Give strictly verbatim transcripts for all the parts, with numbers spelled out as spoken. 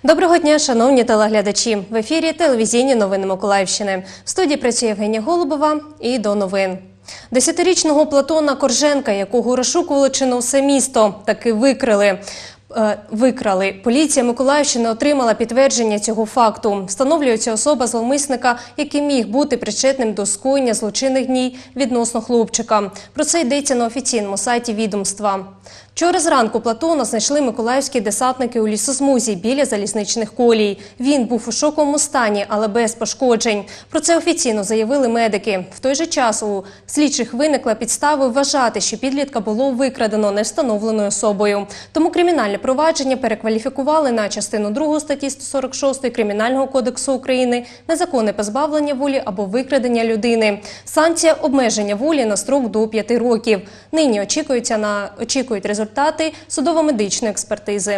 Доброго дня, шановні телеглядачі! В ефірі телевізійні новини Миколаївщини. В студії працює Євгенія Голубова і до новин. Десятирічного Платона Корженка, якого розшукували чи не все місто, таки викрили. Викрали. Поліція Миколаївщини отримала підтвердження цього факту. Встановлюється особа зловмисника, який міг бути причетним до скоєння злочинних дій відносно хлопчика. Про це йдеться на офіційному сайті відомства. Вчора зранку Платона знайшли миколаївські десантники у лісосмузі біля залізничних колій. Він був у шоковому стані, але без пошкоджень. Про це офіційно заявили медики. В той же час у слідчих виникла підстава вважати, що підлітка було викрадено невстановленою особою. Тому кримінальне провадження перекваліфікували на частину другу статті сто сорок шість Кримінального кодексу України «Незаконне позбавлення волі або викрадення людини». Санкція – обмеження волі на строк до п'яти років. Нині очікуються на очікують результати судово-медичної експертизи.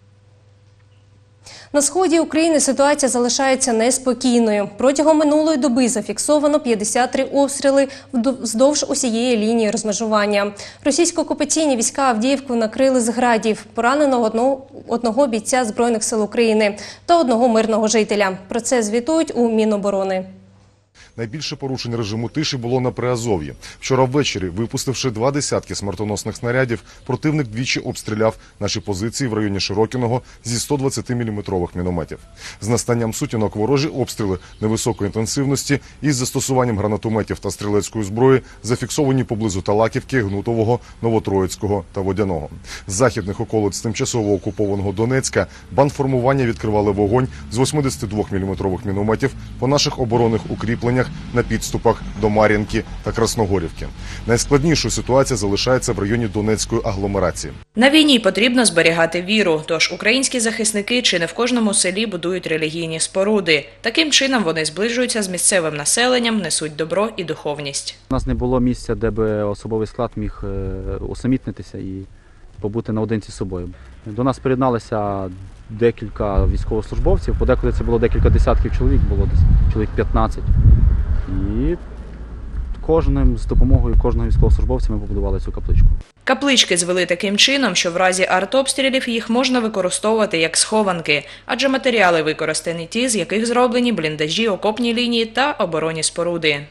На сході України ситуація залишається неспокійною. Протягом минулої доби зафіксовано п'ятдесят три обстріли вздовж усієї лінії розмежування. Російсько-окупаційні війська Авдіївку накрили з градів. Поранено одного, одного бійця Збройних сил України та одного мирного жителя. Про це звітують у Міноборони. Найбільше порушень режиму тиші було на Приазов'ї. Вчора ввечері, випустивши два десятки смертоносних снарядів, противник двічі обстріляв наші позиції в районі Широкіного зі сто двадцятиміліметрових мінометів. З настанням сутінок ворожі обстріли невисокої інтенсивності із застосуванням гранатометів та стрілецької зброї зафіксовані поблизу Талаківки, Гнутового, Новотроїцького та Водяного. З західних околиць тимчасово окупованого Донецька бандформування відкривали вогонь з восьмидесятидвоміліметрових мінометів по наших оборонних укріпленнях на підступах до Мар'їнки та Красногорівки. Найскладнішою ситуація залишається в районі Донецької агломерації. На війні потрібно зберігати віру, тож українські захисники чи не в кожному селі будують релігійні споруди. Таким чином вони зближуються з місцевим населенням, несуть добро і духовність. У нас не було місця, де би особовий склад міг усамітнитися і побути наодинці з собою. До нас приєдналися декілька військовослужбовців, подекуди це було декілька десятків чоловік, було десь чоловік п'ятнадцять. І кожним з допомогою кожного військовослужбовця ми побудували цю капличку. Каплички звели таким чином, що в разі артобстрілів їх можна використовувати як схованки, адже матеріали використані ті, з яких зроблені бліндажі, окопні лінії та оборонні споруди.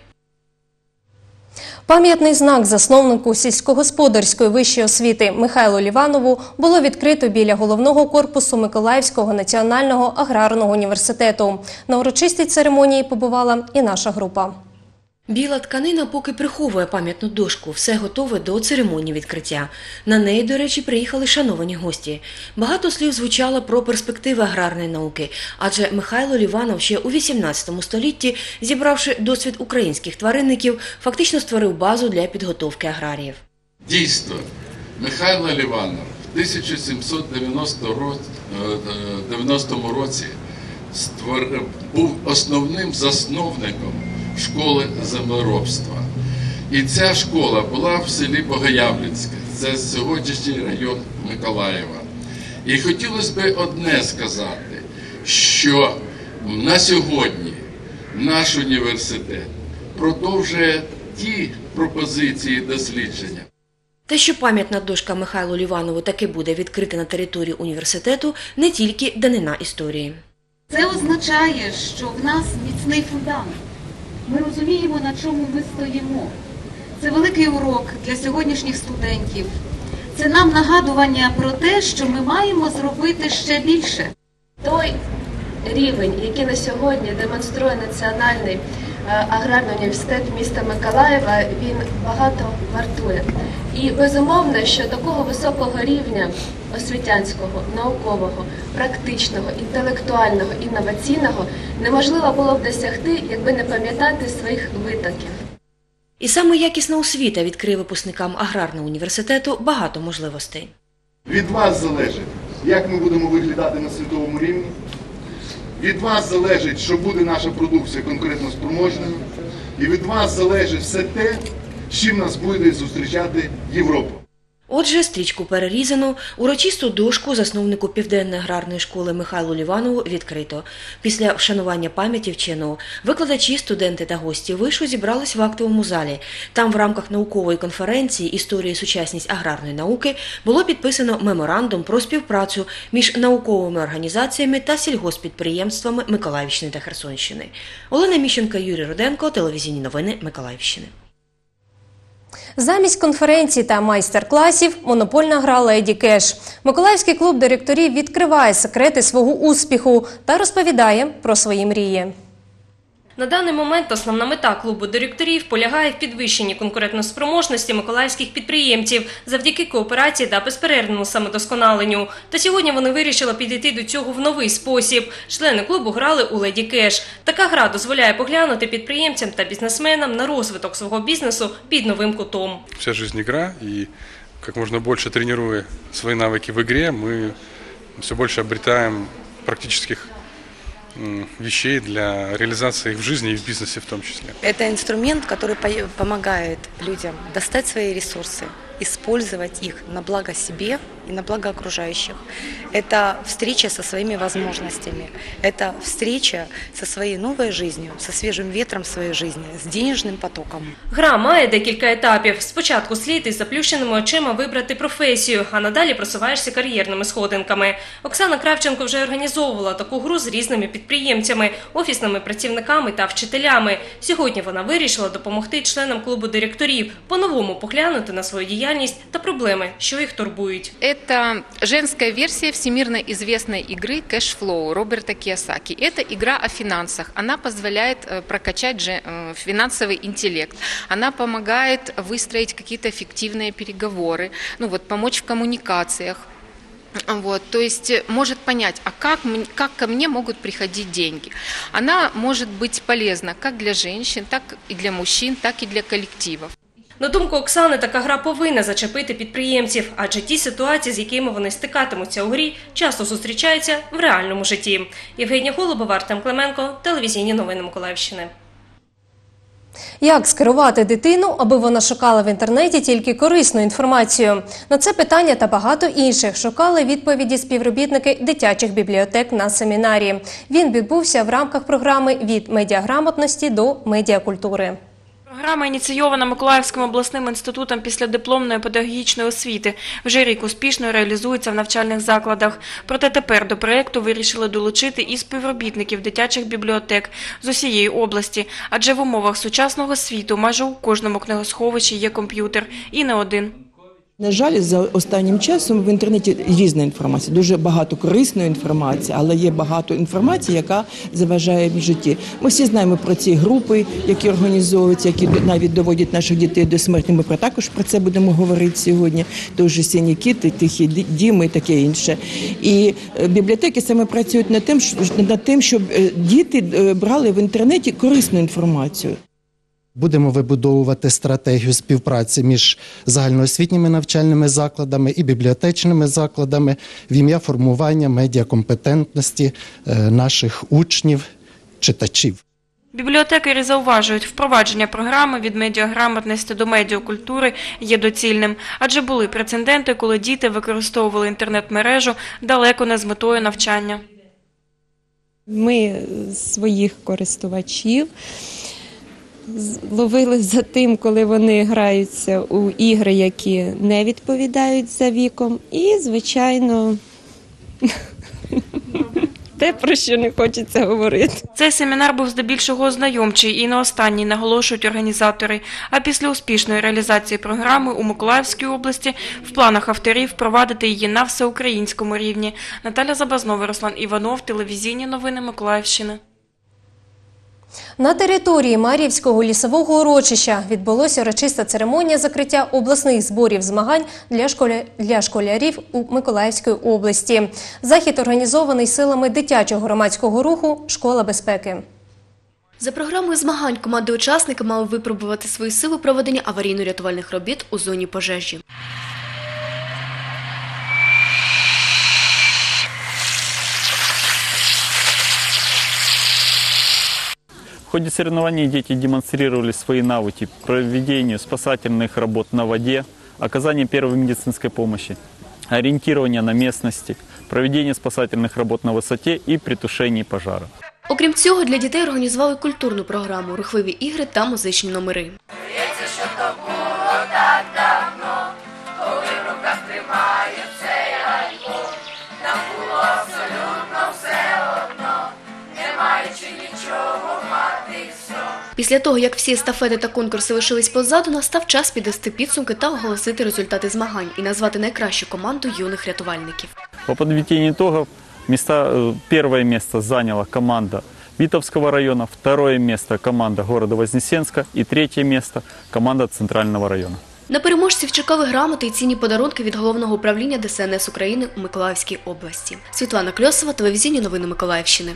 Пам'ятний знак засновнику сільськогосподарської вищої освіти Михайлу Ліванову було відкрито біля головного корпусу Миколаївського національного аграрного університету. На урочистій церемонії побувала і наша група. Біла тканина поки приховує пам'ятну дошку, все готове до церемонії відкриття. На неї, до речі, приїхали шановані гості. Багато слів звучало про перспективи аграрної науки, адже Михайло Ліванов ще у вісімнадцятому столітті, зібравши досвід українських тваринників, фактично створив базу для підготовки аграріїв. Дійсно, Михайло Ліванов в тисяча сімсот дев'яностому році був основним засновником школи землеробства. І ця школа була в селі Богоявленське, це сьогоднішній район Миколаєва. І хотілося б одне сказати, що на сьогодні наш університет продовжує ті пропозиції дослідження. Те, що пам'ятна дошка Михайлу Ліванову таки буде відкрита на території університету, не тільки данина історії. Це означає, що в нас міцний фундамент. Ми розуміємо, на чому ми стоїмо. Це великий урок для сьогоднішніх студентів. Це нам нагадування про те, що ми маємо зробити ще більше. Той рівень, який на сьогодні демонструє Національний аграрний університет міста Миколаєва, він багато вартує. І безумовно, що такого високого рівня освітянського, наукового, практичного, інтелектуального, інноваційного неможливо було б досягти, якби не пам'ятати своїх витоків. І саме якісна освіта відкриє випускникам аграрного університету багато можливостей. Від вас залежить, як ми будемо виглядати на світовому рівні. Від вас залежить, що буде наша продукція конкурентно спроможною. І від вас залежить все те, з чим нас буде зустрічати Європа. Отже, стрічку перерізано, урочисту дошку засновнику Південної аграрної школи Михайлу Ліванову відкрито. Після вшанування пам'яті вченого викладачі, студенти та гості вишу зібрались в актовому залі. Там в рамках наукової конференції «Історія і сучасність аграрної науки» було підписано меморандум про співпрацю між науковими організаціями та сільгосппідприємствами Миколаївщини та Херсонщини. Олена Міщенко, Юрій Руденко, телевізійні новини Миколаївщини. Замість конференцій та майстер-класів – монопольна гра «Леді Кеш». Миколаївський клуб директорів відкриває секрети свого успіху та розповідає про свої мрії. На даний момент основна мета клубу директорів полягає в підвищенні конкурентоспроможності миколаївських підприємців завдяки кооперації та безперервному самодосконаленню. Та сьогодні вони вирішили підійти до цього в новий спосіб. Члени клубу грали у «Леді Кеш». Така гра дозволяє поглянути підприємцям та бізнесменам на розвиток свого бізнесу під новим кутом. Вся жизнь игра, и как можно больше тренируя свои навыки в игре, мы все больше обретаем практических вещей для реализации их в жизни и в бизнесе в том числе. Это инструмент, который помогает людям достать свои ресурсы, использовать их на благо себе и на благо окружающих. Это встреча со своими возможностями, это встреча со своей новой жизнью, со свежим ветром своей жизни, с денежным потоком. Гра має декілька етапів. Спочатку слід із заплющеними очима вибрати професію, а надалі просуваєшся кар'єрними сходинками. Оксана Кравченко вже організовувала таку гру з різними підприємцями, офісними працівниками та вчителями. Сьогодні вона вирішила допомогти членам клубу директорів по-новому поглянути на свою діяльність та проблеми, що їх турбують. Это женская версия всемирно известной игры «Кэшфлоу» Роберта Кийосаки. Это игра о финансах. Она позволяет прокачать финансовый интеллект. Она помогает выстроить какие-то эффективные переговоры, ну вот, помочь в коммуникациях. Вот, то есть может понять, а как, как ко мне могут приходить деньги. Она может быть полезна как для женщин, так и для мужчин, так и для коллективов. На думку Оксани, така гра повинна зачепити підприємців, адже ті ситуації, з якими вони стикатимуться у грі, часто зустрічаються в реальному житті. Євгенія Голубова, Артем Клименко, телевізійні новини Миколаївщини. Як скерувати дитину, аби вона шукала в інтернеті тільки корисну інформацію? На це питання та багато інших шукали відповіді співробітники дитячих бібліотек на семінарі. Він відбувся в рамках програми «Від медіаграмотності до медіакультури». Програма ініційована Миколаївським обласним інститутом післядипломної педагогічної освіти. Вже рік успішно реалізується в навчальних закладах. Проте тепер до проєкту вирішили долучити і співробітників дитячих бібліотек з усієї області. Адже в умовах сучасного світу майже у кожному книгосховищі є комп'ютер. І не один. На жаль, за останнім часом в інтернеті різна інформація, дуже багато корисної інформації, але є багато інформації, яка заважає в житті. Ми всі знаємо про ці групи, які організовуються, які навіть доводять наших дітей до смерті. Ми також про це будемо говорити сьогодні. Тож «Сині кіти», «Тихі діми» і таке інше. І бібліотеки саме працюють над тим, над тим, щоб діти брали в інтернеті корисну інформацію. Будемо вибудовувати стратегію співпраці між загальноосвітніми навчальними закладами і бібліотечними закладами в ім'я формування медіакомпетентності наших учнів, читачів. Бібліотекарі зауважують, впровадження програми «Від медіаграмотності до медіакультури» є доцільним. Адже були прецеденти, коли діти використовували інтернет-мережу далеко не з метою навчання. Ми своїх користувачів ловили за тим, коли вони граються у ігри, які не відповідають за віком. І, звичайно, те, про що не хочеться говорити. Цей семінар був здебільшого ознайомчий і не останній, наголошують організатори. А після успішної реалізації програми у Миколаївській області в планах авторів впровадити її на всеукраїнському рівні. Наталя Забазнова, Руслан Іванов, телевізійні новини Миколаївщини. На території Мар'ївського лісового урочища відбулася урочиста церемонія закриття обласних зборів змагань для, школя... для школярів у Миколаївській області. Захід організований силами дитячого громадського руху «Школа безпеки». За програмою змагань команди-учасники мали випробувати свої сили у проведенні аварійно-рятувальних робіт у зоні пожежі. В ходе соревнований дети демонстрировали свои навыки проведению спасательных работ на воде, оказание первой медицинской помощи, ориентирование на местности, проведение спасательных работ на высоте и при тушении пожара. Окрім цього, для дітей організували культурну програму, рухливі ігри та музичні номери. Після того, як всі естафети та конкурси лишились позаду, настав час підвести підсумки та оголосити результати змагань і назвати найкращу команду юних рятувальників. По подведению итогов места, первое место заняла команда Витовского района, второе место команда города Вознесенска и третье место команда Центрального района. На переможців чекали грамоти і цінні подарунки від Головного управління Де Се Ен Ес України у Миколаївській області. Світлана Кльосова, телевізійні новини Миколаївщини.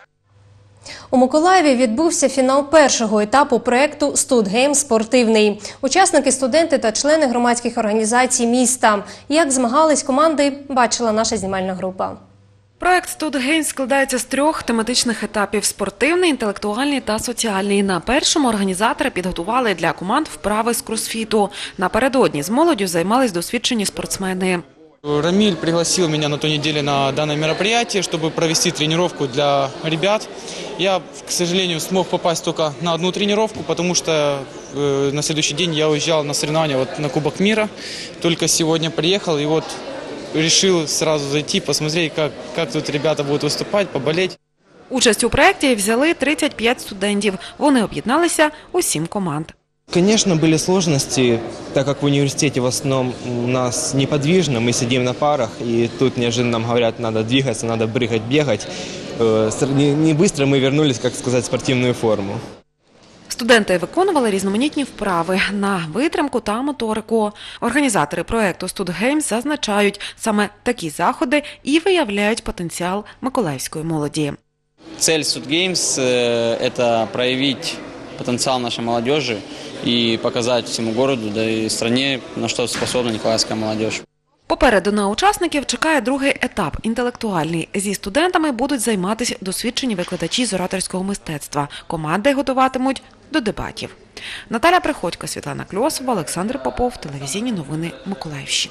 У Миколаєві відбувся фінал першого етапу проєкту «Студгейм спортивний». Учасники, студенти та члени громадських організацій міста. Як змагались команди, бачила наша знімальна група. Проект «Студгейм» складається з трьох тематичних етапів – спортивний, інтелектуальний та соціальний. На першому організатори підготували для команд вправи з кросфіту. Напередодні з молоддю займались досвідчені спортсмени. Рамиль пригласил меня на той неделе на данное мероприятие, чтобы провести тренировку для ребят. Я, к сожалению, смог попасть только на одну тренировку, потому что э, на следующий день я уезжал на соревнования вот, на Кубок мира. Только сегодня приехал и вот решил сразу зайти, посмотреть, как, как тут ребята будут выступать, поболеть. Участь у проєкті взяли тридцять п'ять студентів. Вони об'єдналися у сім команд. Конечно, были сложности, так как в университете в основном у нас неподвижно, мы сидим на парах, и тут неожиданно нам говорят, надо двигаться, надо прыгать, бегать. Не быстро мы вернулись, как сказать, в спортивную форму. Студенти виконували різноманітні вправи на витримку та моторику. Організатори проєкту «Студгейм» зазначають, саме такі заходи і виявляють потенціал миколаївської молоді. Цель «Студгеймс» – это проявить потенциал нашей молодежи и показать всему городу, да и стране, на что способна николаевская молодежь. Попереду на учасників чекає другий етап – інтелектуальний. Зі студентами будуть займатися досвідчені викладачі з ораторського мистецтва. Команди готуватимуть до дебатів. Наталя Приходько, Світлана Кльосова, Олександр Попов, телевізійні новини Миколаївщини.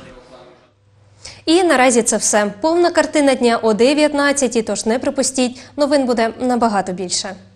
І наразі це все. Повна картина дня о дев'ятнадцятій, тож не пропустіть. Новин буде набагато більше.